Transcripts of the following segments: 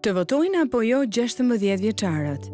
Të votojnë apo jo 16 vjeçarët?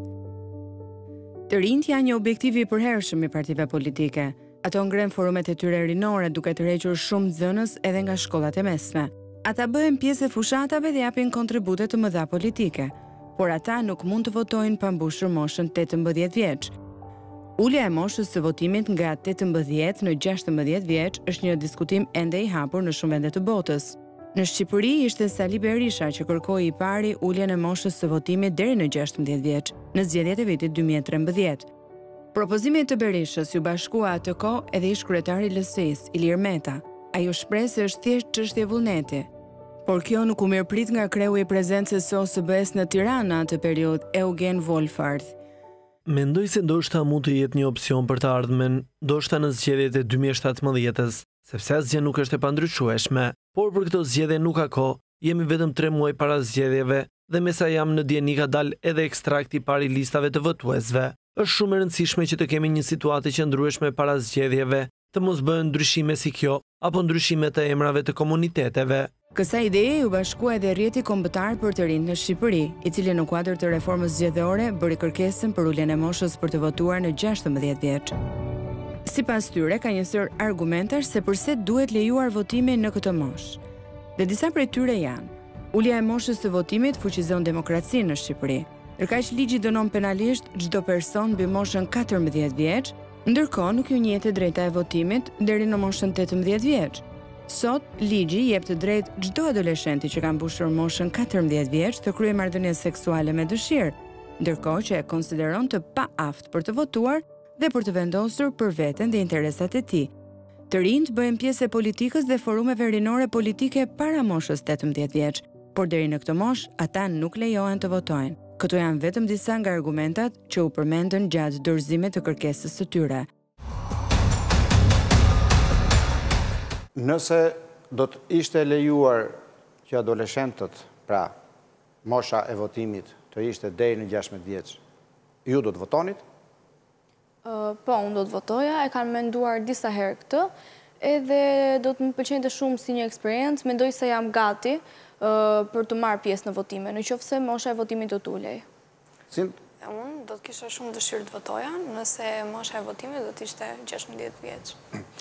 Të rinjt janë një objektiv i përhershëm i partive politike. Ato ngren forumet e tyre rinore duke tërhequr shumë zënës edhe nga shkollat e mesme. Ata bëhen pjesë e fushatave dhe japin kontribute të mëdha politike, por ata nuk mund të votojnë pa mbushur moshën 18 vjeç. Ulja e moshës së votimit nga 18 në 16 vjeç është një diskutim ende i hapur në shumë vende të botës. Në Shqipëri ishte Sali Berisha që kërkoi i pari uljen e moshës së votimit deri në 16 vjeç, në zgjedhjet e vitit 2013. Propozimi të Berishës ju bashkua atë kohë edhe ish kryetari i LSI-s, Ilir Meta. Ai u shpreh se është thjesht çështje vullneti. Por kjo nuk u mirëprit nga kreu i prezencës së OSBE-s në Tiranë atë periudhë, Eugen Wolfart. Mendoj se ndoshta mund të jetë një opsion për të ardhmen, ndoshta në zgjedhjet e 2017-s, sepse asgjë nuk është e pandryshueshme, por për këto zgjedhje nuk ka kohë, jemi vetëm 3 muaj para zgjedhjeve dhe me sa jam në dieni ka dalë edhe ekstrakti i parë i listave të votuesve. Është shumë e rëndësishme që të kemi një situatë qëndrueshme para zgjedhjeve, të mos bëhen ndryshime si kjo apo ndryshime të emrave të komuniteteve. Kësaj ideje u bashkua edhe rrjeti kombëtar për të rinjt në Shqipëri, i cili në kuadër të reformës zgjedhore bëri kërkesën për uljen e moshës për të votuar në 16 vjeç. Sipas tyre ka një sër argumentash se pse duhet lejuar votimi në këtë moshë. Dhe disa prej tyre janë: ulja e moshës së votimit fuqizon demokracinë në Shqipëri. Ndërkaq ligji dënon penalisht çdo person mbi moshën 14 vjeç, ndërkohë nuk ju njeh drejta e votimit deri në moshën 18 vjeç. Sot, ligji jep të drejtë çdo adoleshenti që ka mbushur moshën 14 vjeç të kryejë marrëdhënie seksuale me dëshirë, ndërkohë që e konsideron të paaftë për të votuar dhe për të vendosur për veten dhe interesat e tij. Të rinjt bëhen pjesë e politikës dhe forumeve rinore politike para moshës 18 vjeç, por deri në këtë moshë ata nuk lejohen të votojnë. Këto janë vetëm disa nga argumentat që u përmendën gjatë dorëzimit të kërkesës së tyre. Nëse do të ishte lejuar që adoleshentët, pra mosha e votimit, të ishte deri në 16 vjeç, ju do të votonit? Po, unë do të votoja, e kanë menduar disa herë këtë, edhe do të më pëlqente shumë si një eksperiencë, mendoj se jam gati për të marrë pjesë në votime, në qoftë se mosha e votimit do t'ulej. Unë do të kisha shumë dëshirë të votoja, nëse mosha e votimit do të ishte 16 vjeç.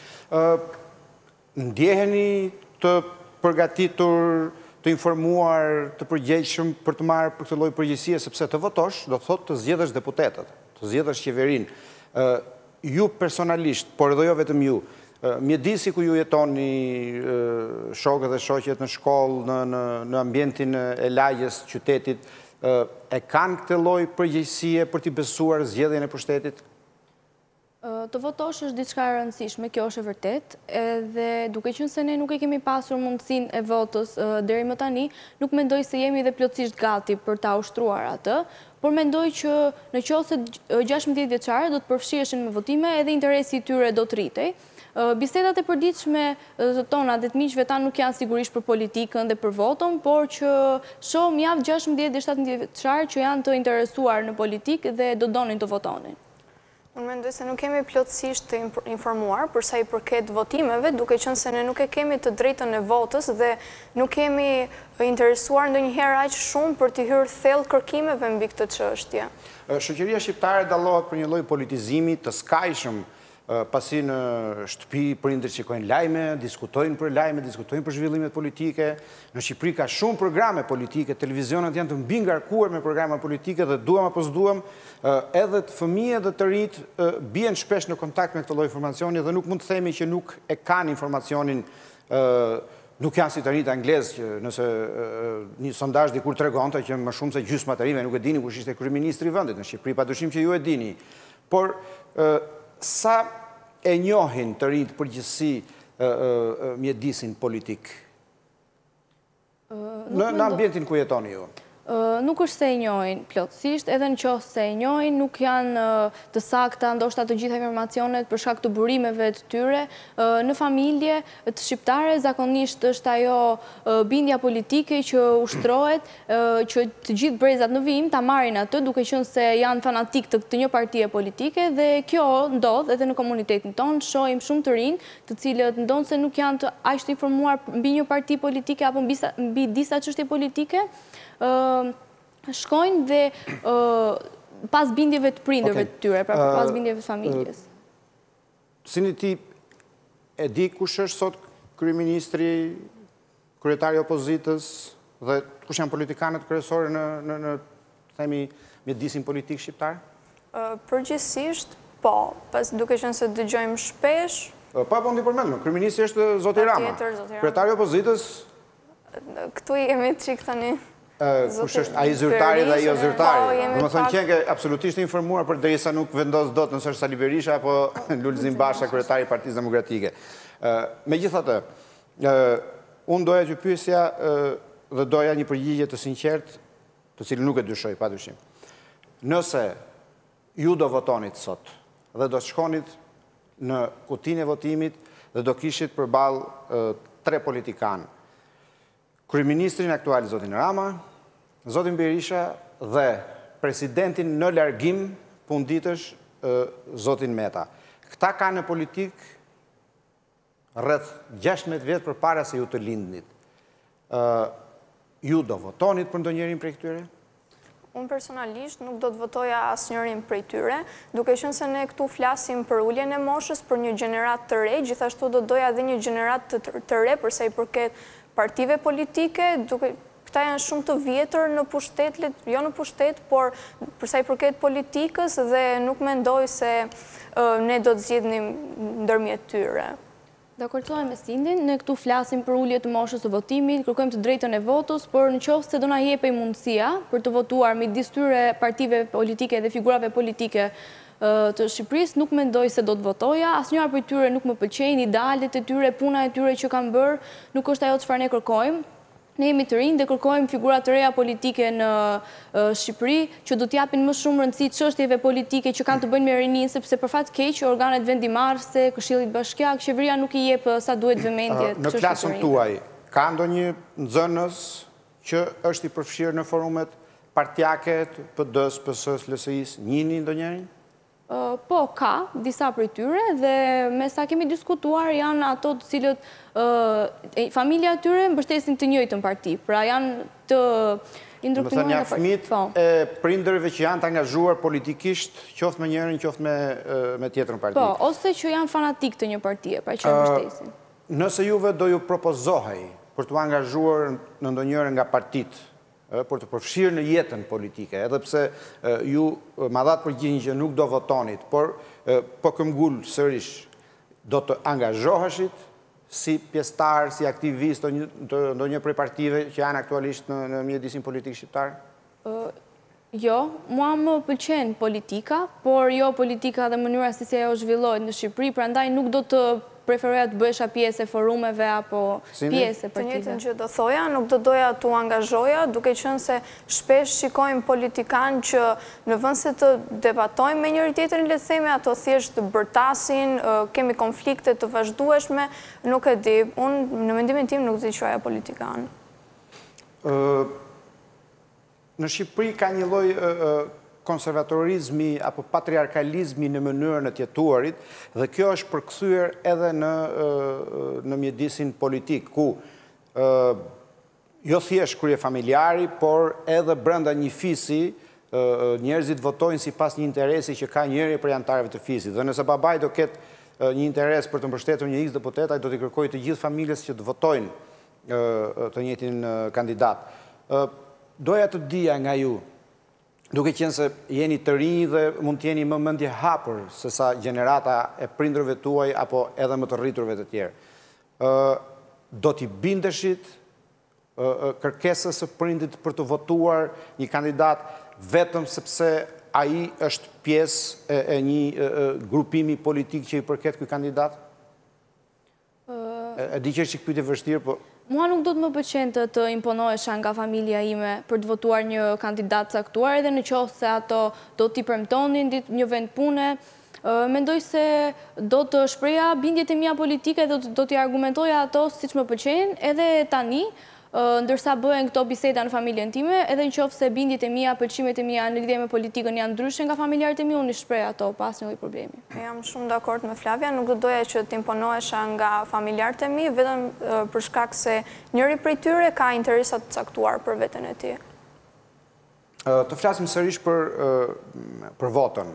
Ndjeheni të përgatitur, të informuar, të përgjegjshëm për të marrë për këtë lloj përgjegjësie, sepse të votosh do të thotë të zgjedhësh deputetët, të zgjedhësh qeverinë. Ju personalisht, por edhe jo vetëm ju, mjedisi ku ju jetoni, shokët dhe shoqet në shkollë, në ambientin e lagjes, qytetit, e kanë këtë lloj përgjegjësie për t'i besuar zgjedhjen e pushtetit? Të votosh është diçka e rëndësishme, kjo është e vërtet, edhe duke qenë se ne nuk e kemi pasur mundësinë e votës deri më tani, nuk mendoj se jemi dhe plotësisht gati për ta ushtruar atë, por mendoj që në qoftë se 16 vjeçare do të përfshiheshin me votime edhe interesi i tyre do të rritej. Bisedat e përditshme të tona dhe të miqve tanë nuk janë sigurisht për politikën dhe për votën, por që shohim javë 16 dhe 17 vjeçare që janë të interesuar në politikë dhe do donin të votonin. Unë mendoj se nuk kemi plotësisht të informuar për sa i përket votimeve, duke qenë se ne nuk e kemi të drejtën e votës dhe nuk kemi interesuar ndonjëherë aq shumë për të hyrë thellë kërkimeve mbi këtë çështje. Shoqëria shqiptare dallohet për një lloj politizimi të skajshëm, pasi në shtëpi prindërit shikojnë lajme, diskutojnë për lajme, diskutojnë për zhvillimet politike. Në Shqipëri ka shumë programe politike, televizionet janë të mbi ngarkuar me programa politike dhe duam apo s'duam, edhe të fëmijët dhe të rinjt bien shpesh në kontakt me këtë lloj informacioni dhe nuk mund të themi që nuk e kanë informacionin, nuk janë si të rinjt anglez, që nëse një sondazh dikur tregonte që më shumë se gjysma të rinjve nuk e dini kush ishte kryeministri i vendit. Në Shqipëri padyshim që ju e dini. Por sa e njohin të rinjt përgjithësi mjedisin politik në ambientin ku jetoni ju? Nuk është se e njohin plotësisht, edhe në qoftë se e njohin, nuk janë të sakta, ndoshta të gjitha informacionet për shkak të burimeve të tyre. Në familje të shqiptare zakonisht është ajo bindja politike që ushtrohet, që të gjithë brezat në vijim ta marrin atë, duke qenë se janë fanatik të një partie politike, dhe kjo ndodh edhe në komunitetin tonë. Shohim shumë të rinj, të cilët ndonë se nuk janë të aq të informuar mbi një parti politike apo mbi disa çështje politike. shkojnë dhe pas bindjeve të prindërve të tyre, pra pas bindjeve të familjes. Sini ti e di kush është sot kryeministri, kryetari opozitës dhe kush janë politikanët kryesore në themi mjedisin politik shqiptar? Përgjithsisht, po, pas duke qenë se dëgjojmë shpesh. Po ndi përmendëm, kryeministri është zoti Rama. Kryetari opozitës. Këtu jemi çik tani. Kush është ai zyrtari dhe ai zyrtari? Domethënë që je absolutisht informuar për derisa nuk vendos dot nëse është Sali Berisha apo Lulzim Basha, kryetari i Partisë Demokratike. Megjithatë, unë doja t'ju pyesja dhe doja një përgjigje të sinqertë, të cilën nuk e dyshoj padyshim. Nëse ju do votonit sot dhe do shkonit në kutinë e votimit dhe do kishit përballë 3 politikanë, kryeministrin aktual zotin Rama, zotin Berisha dhe presidentin në largim punditësh zotin Meta. Këta kanë në politik rreth 16 vjet përpara se ju të lindnit. Ju do votonit për ndonjërin prej këtyre? Unë personalisht nuk do të votoja asnjërin prej tyre, duke qenë se ne këtu flasim për uljen e moshës, për një gjenerat të re, gjithashtu do doja edhe një gjenerat të re përsa i përket partive politike, këta janë shumë të vjetër në pushtet, jo në pushtet, por përsa i përket politikës dhe nuk mendoj se ne do të zgjidhnim ndërmjet tyre. Dakordoj me Sindin, ne këtu flasim për ulje të moshës së votimit, kërkojmë të drejtën e votës, por në qoftë se do na jepej mundësia për të votuar midis tyre partive politike dhe figurave politike të Shqipërisë, nuk mendoj se do të votoja. Asnjëra prej tyre nuk më pëlqejnë, idealet e tyre, puna e tyre që kanë bërë, nuk është ajo çfarë ne kërkojmë. Ne jemi të rinj dhe kërkojmë figura të reja politike në Shqipëri që do t'japin më shumë rëndësi çështjeve politike që kanë të bëjnë me rinin, sepse për fat keq organet vendimarrëse, Këshilli Bashkiak, qeveria nuk i jep sa duhet vëmendje në klasën tuaj. Ka ndonjë nxënës që është i përfshirë në forumet partijake të PD-s, PS-s, LSI-s, njihni ndonjërin? Po, ka disa prej tyre dhe me sa kemi diskutuar janë ato të cilët familja e tyre mbështesin të njëjtën parti, pra janë të indoktrinuar në parti. Fëmijët e prindërve që janë të angazhuar politikisht, qoftë me njërin, qoftë me tjetrën parti. Po, ose që janë fanatik të një partie, pra që mbështesin. Nëse juve do ju propozohej për të angazhuar në ndonjërin nga partitë, për të përfshirë në jetën politike, edhe pse ju ma dhatë përgjigjen që nuk do votonit, por po këmbgul sërish, do të angazhoheshit si pjesëtar, si aktivist të ndonjë prej partive që janë aktualisht në mjedisin politik shqiptar? Jo, mua më pëlqen politika, por jo politika dhe mënyra si se ajo zhvillohet në Shqipëri, prandaj nuk do të preferoja të bësha pjesë e forumeve apo pjesë e partive. Të njëjtën që do thoja, nuk do doja të angazhoja, duke qenë se shpesh shikojmë politikanë që në vend se të debatojmë me njëri tjetrin, le të themi, ato thjesht të bërtasin, kemi konflikte të vazhdueshme, nuk e di, unë në mendimin tim nuk di quaja politikanë. Në Shqipëri ka një lloj konservatorizmi apo patriarkalizmi në mënyrën e të jetuarit dhe kjo është përkthyer edhe në mjedisin politik ku jo thjesht kryefamiljari, por edhe brenda një fisi njerëzit votojnë sipas një interesi që ka njëri prej anëtarëve të fisit. Dhe nëse babai do ketë një interes për të mbështetur një X deputet, ai do t'i kërkojë të gjithë familjes që të votojnë të njëjtin kandidat. Doja të dija nga ju, duke qenë se jeni të rinj dhe mund t'jeni më mendje hapur se sa gjenerata e prindërve tuaj apo edhe më të rriturve të tjerë. Do t'i bindeshit kërkesës së prindit për të votuar një kandidat vetëm sepse ai është pjesë e një grupimi politik që i përket ky kandidat? E di që është çik pyetje vështirë, po mua nuk do të më pëlqente të imponohesha nga familja ime për të votuar një kandidat caktuar, edhe në qoftë se ato do t'i premtonin një vend pune. Mendoj se do të shpreha bindjet e mia politike dhe do t'i argumentoja ato siç më pëlqejnë, edhe tani, ndërsa bëhen këto biseda në familjen time, edhe në qoftë se bindjet e mia, pëlqimet e mia në lidhje me politikën janë ndryshe nga familjarët e mi, unë i shpreh ato pa asnjë lloj problemi. Jam shumë dakord me Flavia, nuk do doja që t'imponohesha nga familjarët e mi, vetëm për shkak se njëri prej tyre ka interesa të caktuar për veten e tij. Të flasim sërish për votën.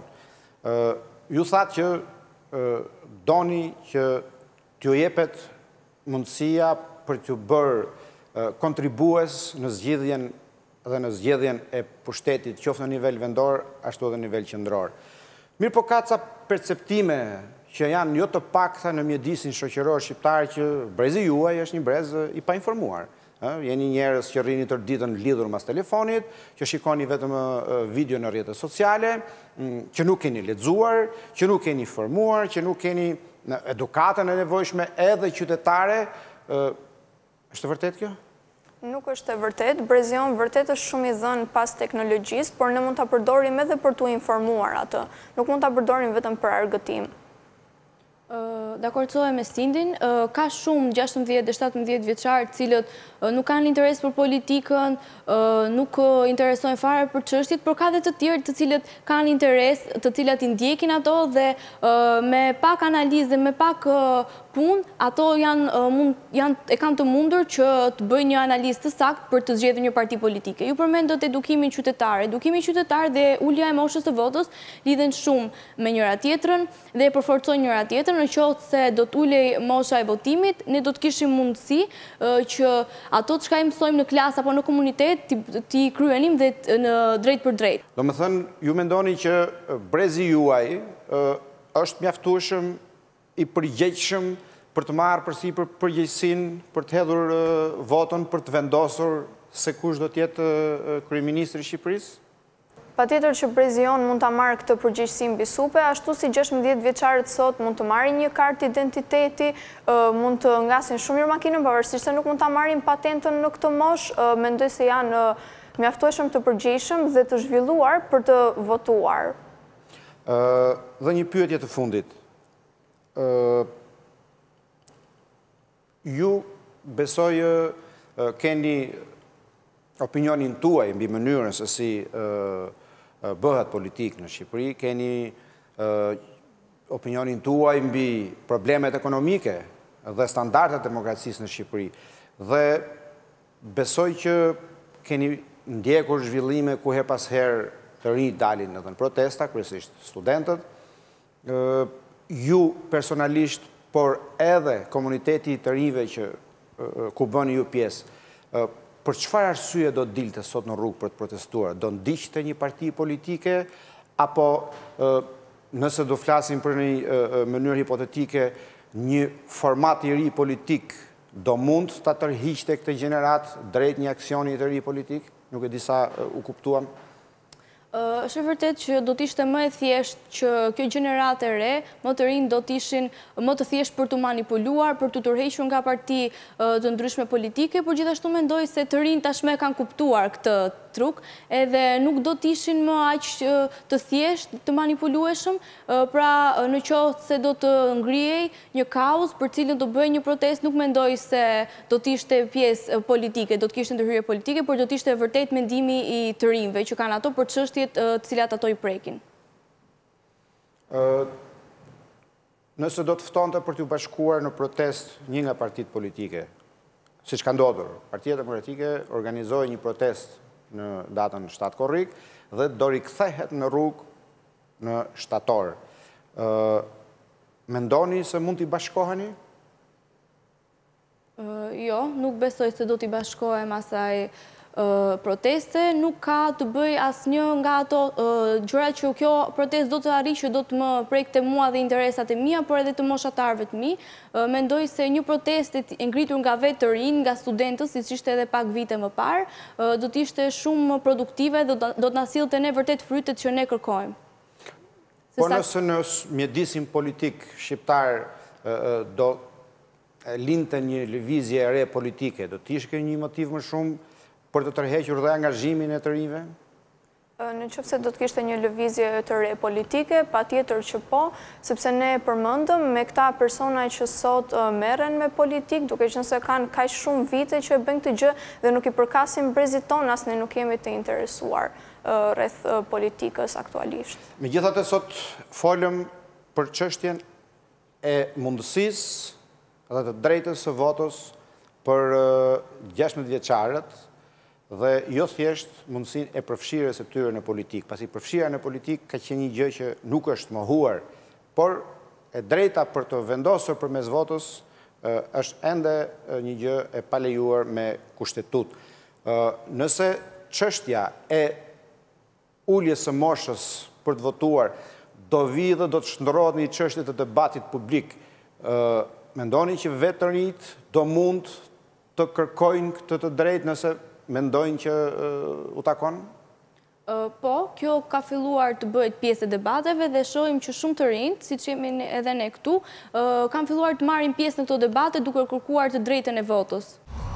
Ju thatë që doni që t'ju jepet mundësia për t'ju bërë kontribues në zgjidhjen dhe në zgjedhjen e pushtetit, qoftë në nivel vendor, ashtu edhe në nivel qendror. Mirë po ka ca perceptime që janë jo të pakta në mjedisin shoqëror shqiptar që brezi juaj është një brez i painformuar. Jeni njerëz që rrini tërë ditën lidhur mas telefonit, që shikoni vetëm video në rrjetet sociale, që nuk keni lexuar, që nuk keni informuar, që nuk keni edukatën e nevojshme edhe qytetare. Është e vërtet kjo? Nuk është e vërtet. Brezion vërtet është shumë i dhënë pas teknologjisë, por ne mund ta përdorim edhe për t'u informuar atë. Nuk mund ta përdorim vetëm për argëtim. Dakordsohem me Sindin, ka shumë 16 dhe 17 vjeçar cilët nuk kanë interes për politikën, nuk interesojnë fare për çështjet, por ka dhe të tjerë të cilët kanë interes, të cilat i ndjekin ato dhe me pak analizë dhe me pak punë, ato e kanë të mundur që të bëjnë një analizë të saktë për të zgjedhur një parti politike. Ju përmendët edukimin qytetar. Edukimi qytetar dhe ulja e moshës së votës lidhen shumë me njëra tjetrën dhe e përforcojnë njëra tjetrën. Në qoftë se do të ulej mosha e votimit, ne do të kishim mundësi që ato çka i mësojmë në klasë apo në komunitet t'i kryenim dhe në drejt për drejt. Domethënë, ju mendoni që brezi juaj është mjaftueshëm i përgjegjshëm për të marrë përsipër përgjegjësinë për të hedhur votën, për të vendosur se kush do të jetë kryeministri i Shqipërisë? Patjetër që Brezion mund ta marrë këtë përgjegjësi mbi supe, ashtu si 16 vjeçarët sot mund të marrin një kartë identiteti, mund të ngasin shumë mirë makinën, pavarësisht se nuk mund ta marrin patentën në këtë moshë, mendoj se janë mjaftueshëm të përgjegjshëm dhe të zhvilluar për të votuar. Dhe një pyetje të fundit. Ju besoj keni opinionin tuaj mbi mënyrën se si bëhet politik në Shqipëri, keni opinionin tuaj mbi problemet ekonomike dhe standardet demokracisë në Shqipëri. Dhe besoj që keni ndjekur zhvillime ku her pas her të rinj dalin edhe në protesta, kryesisht studentët. Ju personalisht, por edhe komuniteti të rinjve që ku bëni ju pjesë, për çfarë arsye do të dilte sot në rrugë për të protestuar? Do ndiqte një parti politike, apo nëse do flasim për një mënyrë hipotetike, një format i ri politik do mund ta tërhiqte këtë gjenerat drejt një aksioni të ri politik? Nuk e di sa u kuptuam. Është e vërtet që do t'ishte më e thjesht që kjo gjenerat e re, më të rinj do t'ishin më të thjesht për të manipuluar, për të tërhequr nga parti të ndryshme politike, por gjithashtu mendoj se të rinj tashmë kanë kuptuar këtë truk, edhe nuk do t'ishin më aq të thjesht, të manipulueshëm, pra në qoftë se do të ngrihej një kauz për cilën do bëj një protestë, nuk mendoj se do t'ishte pjesë politike, do t'kishte ndërhyrje politike, por do t'ishte vërtet mendimi i të rinjve që kanë ato për çështjet të cilat ato i prekin. Nëse do të ftonte për t'u bashkuar në protest një nga partitë politike, siç ka ndodhur, Partia Demokratike organizoi një protestë në datën 7 korrik dhe do rikthehet në rrugë në shtator. Mendoni se mund t'i bashkoheni? Jo, nuk besoj se do t'i bashkohem asaj proteste, nuk ka të bëj asnjë nga ato gjërat që kjo protestë do të arrijë, që do të më prekte mua dhe interesat e mia, por edhe të moshatarëve të mi. Mendoj se një protestë e ngritur nga vetë të rinj, nga studentët, siç ishte edhe pak vite më parë, do të ishte shumë produktive dhe do të na sillte ne vërtet frytet që ne kërkojmë. Po nëse në mjedisin politik shqiptar do lindte një lëvizje e re politike, do të ishte një motiv më shumë për të tërhequr dhe angazhimin e të rinjve? Në qoftë se do të kishte një lëvizje të re politike, patjetër që po, sepse ne përmendëm me këta persona që sot merren me politikë, duke qenë se kanë kaq shumë vite që e bëjnë këtë gjë dhe nuk i përkasin brezit ton, as ne nuk jemi të interesuar rreth politikës aktualisht. Megjithatë sot folëm për çështjen e mundësisë dhe të drejtës së votës për 16 vjeçarët dhe jo thjesht mundësin e përfshirjes së tyre në politikë, pasi përfshirja në politikë ka qenë një gjë që nuk është mohuar, por e drejta për të vendosur përmes votës është ende një gjë e palejuar me kushtetut. Nëse çështja e uljes së moshës për të votuar do vi dhe do të shndërrohet në një çështje të debatit publik, mendoni që vetë të rinjt do mund të kërkojnë këtë të drejtë nëse mendojnë që u takon? Po, kjo ka filluar të bëhet pjesë e debateve dhe shohim që shumë të rinjt, siç jemi edhe ne këtu, kanë filluar të marrin pjesë në këto debate duke kërkuar të drejtën e votës.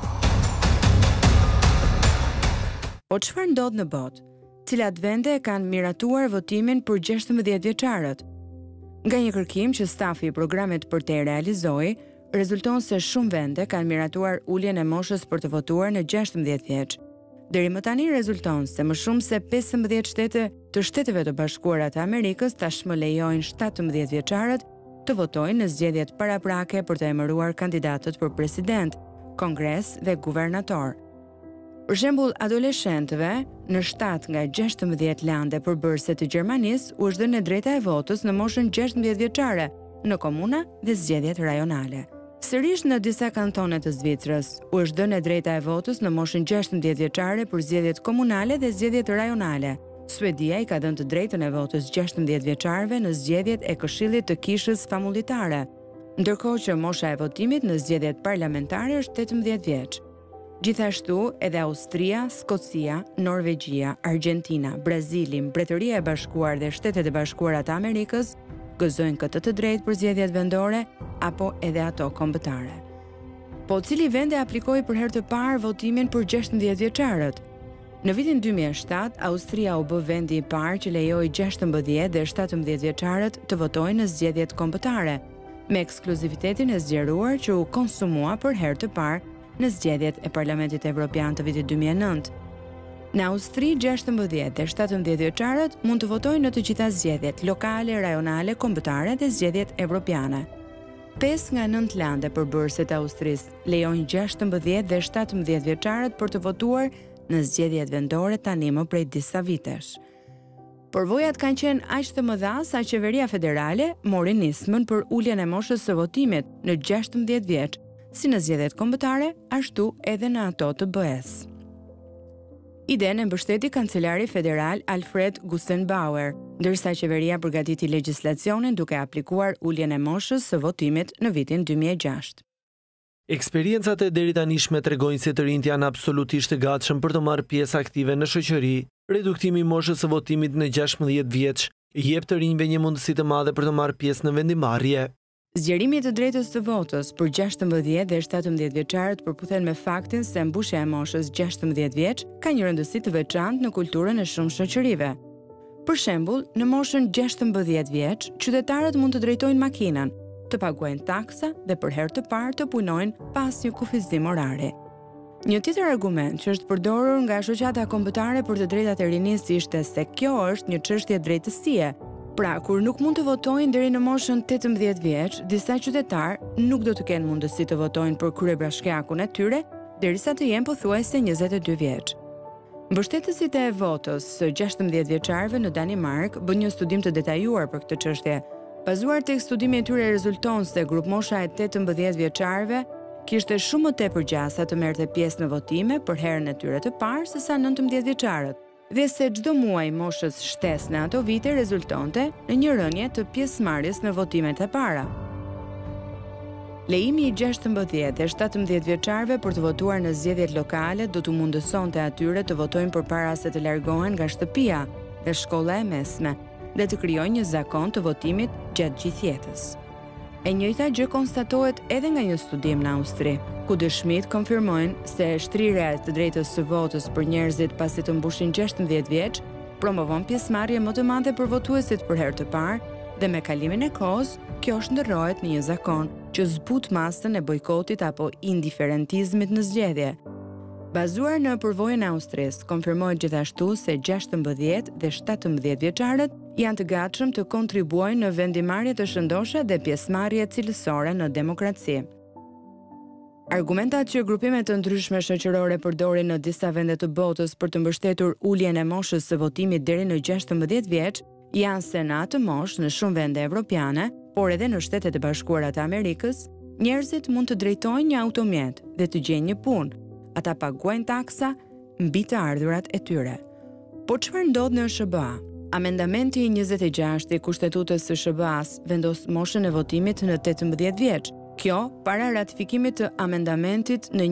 Po çfarë ndodh në botë? Cilat vende kanë miratuar votimin për 16 vjeçarët? Nga një kërkim që stafi i programit për të realizoi, rezulton se shumë vende kanë miratuar uljen e moshës për të votuar në 16 vjeç. Deri më tani rezulton se më shumë se 15 shtete të Shteteve të Bashkuara të Amerikës tashmë lejojnë 17 vjeçarët të votojnë në zgjedhjet paraprake për të emëruar kandidatët për president, kongres dhe guvernator. Për shembull, adoleshentëve në 7 nga 16 lande përbërëse të Gjermanisë u është dhënë drejta e votës në moshën 16 vjeçare në komuna dhe zgjedhjet rajonale. Sërish në disa kantone të Zvicrës u është dhënë drejta e votës në moshën 16 vjeçare për zgjedhjet komunale dhe zgjedhjet rajonale. Suedia i ka dhënë të drejtën e votës 16 vjeçarëve në zgjedhjet e Këshillit të Kishës Famulitare, ndërkohë që mosha e votimit në zgjedhjet parlamentare është 18 vjeç. Gjithashtu, edhe Austria, Skocia, Norvegjia, Argentina, Brazili, Mbretëria e Bashkuar dhe Shtetet e Bashkuara të Amerikës gëzojnë këtë të drejtë për zgjedhjet vendore apo edhe ato kombëtare. Po cili vend e aplikoi për herë të parë votimin për 16 vjeçarët? Në vitin 2007, Austria u bë vendi i parë që lejoi 16 dhe 17 vjeçarët të votojnë në zgjedhjet kombëtare, me ekskluzivitetin e zgjeruar që u konsumua për herë të parë në zgjedhjet e Parlamentit Evropian të vitit 2009. Në Austri, 16 dhe 17 vjeçarët mund të votojnë në të gjitha zgjedhjet lokale, rajonale, kombëtare dhe zgjedhjet evropiane. 5 nga 9 lande përbërëse të Austrisë lejojnë 16 dhe 17 vjeçarët për të votuar në zgjedhjet vendore tani më prej disa vitesh. Përvojat kanë qenë aq të mëdha sa qeveria federale mori nismën për uljen e moshës së votimit në 16 vjeç, si në zgjedhjet kombëtare, ashtu edhe në ato të BE-s. Idenë e mbështeti kancelari federal Alfred Gusenbauer, ndërsa qeveria përgatiti legjislacionin duke aplikuar uljen e moshës së votimit në vitin 2006. Eksperiencat e deri tanishme tregojnë se të rinjt janë absolutisht të gatshëm për të marrë pjesë aktive në shoqëri. Reduktimi i moshës së votimit në 16 vjeç jep të rinjve një mundësi të madhe për të marrë pjesë në vendimarrje. Zgjerimi i të drejtës së votës për 16 dhe 17 vjeçarët përputhen me faktin se mbushja e moshës 16 vjeç ka një rëndësi të veçantë në kulturën e shumë shoqërive. Për shembull, në moshën 16 vjeç, qytetarët mund të drejtojnë makinën, të paguajnë taksa dhe për herë të parë të punojnë pas një kufizim orari. Një tjetër argument që është përdorur nga shoqata kombëtare për të drejtat e rinisë ishte se kjo është një çështje drejtësie. Pra, kur nuk mund të votojnë deri në moshën 18 vjeç, disa qytetarë nuk do të kenë mundësi të votojnë për kryebashkiakun e tyre, derisa të jenë pothuajse 22 vjeç. Mbështetësit e votës së 16 vjeçarëve në Danimark bën një studim të detajuar për këtë çështje. Bazuar tek studimi i tyre rezulton se grupmosha e 18 vjeçarëve kishte shumë më tepër gjasa të merrte pjesë në votime për herën e tyre të parë sesa 19 vjeçarët. Dhe se çdo muaj moshës shtes në ato vite rezultonte në një rënje të pjesëmarrjes në votimet e para. Lejimi i 16 dhe 17 vjeçarëve për të votuar në zgjedhjet lokale do t'u mundësonte atyre të votojnë përpara se të largohen nga shtëpia dhe shkolla e mesme dhe të krijojnë një zakon të votimit gjatë gjithë jetës. E njëjta gjë konstatohet edhe nga një studim në Austri, ku dëshmit konfirmojnë se shtrirja e të drejtës së votës për njerëzit pasi të mbushin 16 vjeç promovon pjesëmarrje më të madhe për votuesit për herë të parë dhe me kalimin e kohës, kjo shndërrohet në një zakon që zbut masën e bojkotit apo indiferentizmit në zgjedhje. Bazuar në përvojën e Austrisë, konfirmohet gjithashtu se 16 dhe 17 vjeçarët janë të gatshëm të kontribuojnë në vendimarrje të shëndosha dhe pjesëmarrje cilësore në demokraci. Argumentat që grupimet të ndryshme shoqërore përdorin në disa vende të botës për të mbështetur uljen e moshës së votimit deri në 16 vjeç janë se në atë moshë në shumë vende evropiane, por edhe në Shtetet e Bashkuara të Amerikës, njerëzit mund të drejtojnë një automjet dhe të gjejnë një punë. Ata paguajnë taksa mbi të ardhurat e tyre. Po çfarë ndodh në SBA? Amendamenti 26 i Kushtetutës së SBA-s vendos moshën e votimit në 18 vjeç. Kjo para ratifikimit të amendamentit në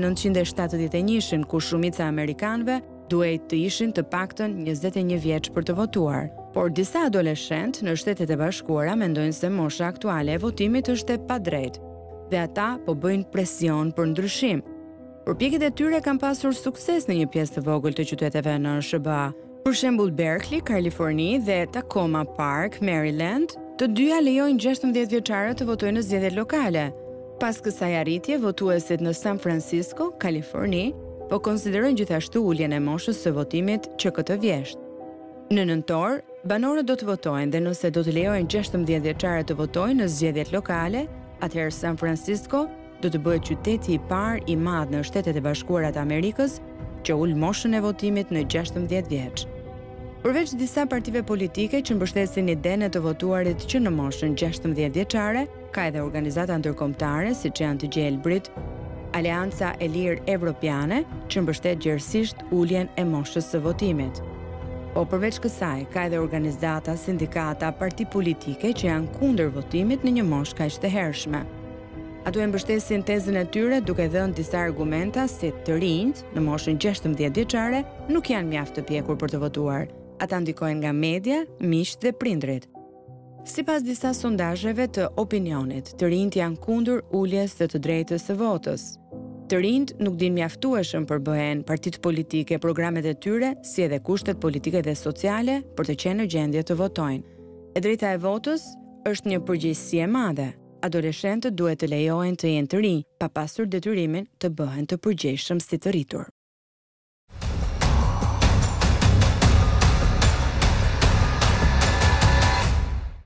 1971, ku shumica e amerikanëve duhet të ishin të paktën 21 vjeç për të votuar. Por disa adoleshentë në Shtetet e Bashkuara mendojnë se mosha aktuale e votimit është e padrejtë dhe ata po bëjnë presion për ndryshim. Përpjekjet e tyre kanë pasur sukses në një pjesë të vogël të qyteteve në SBA. Për shembull Berkeley, Kaliforni dhe Tacoma Park, Maryland, të dyja lejojnë 16 vjeçarët të votojnë në zgjedhjet lokale. Pas kësaj arritje, votuesit në San Francisco, Kaliforni, po konsiderojnë gjithashtu uljen e moshës së votimit që këtë vjesht. Në nëntor, banorët do të votojnë dhe nëse do të lejojnë 16 vjeçarët të votojnë në zgjedhjet lokale, atëherë San Francisco do të bëhet qyteti i parë i madh në Shtetet e Bashkuara të Amerikës që ul moshën e votimit në 16 vjeç. Përveç disa partive politike që mbështesin idenë të votuarit që në moshën 16 vjeçare, ka edhe organizata ndërkombëtare siç janë të Gjelbrit, Aleanca e Lirë Evropiane, që mbështet gjerësisht uljen e moshës së votimit. Po përveç kësaj, ka edhe organizata, sindikata, parti politike që janë kundër votimit në një moshë kaq të hershme. Ato e mbështesin tezën e tyre duke dhënë disa argumenta si të rinjt në moshën 16 vjeçare nuk janë mjaft të pjekur për të votuar. Ata ndikojnë nga media, miqt dhe prindrit. Sipas disa sondazheve të opinionit, të rinjt janë kundër uljes së të drejtës së votës. Të rinjt nuk dinë mjaftueshëm për bëhen partitë politike, programet e tyre, si edhe kushtet politike dhe sociale për të qenë në gjendje të votojnë. E drejta e votës është një përgjegjësi e madhe. Adoleshentët duhet të lejohen të jenë të rinj, pa pasur detyrimin të bëhen të përgjegjshëm si të rritur.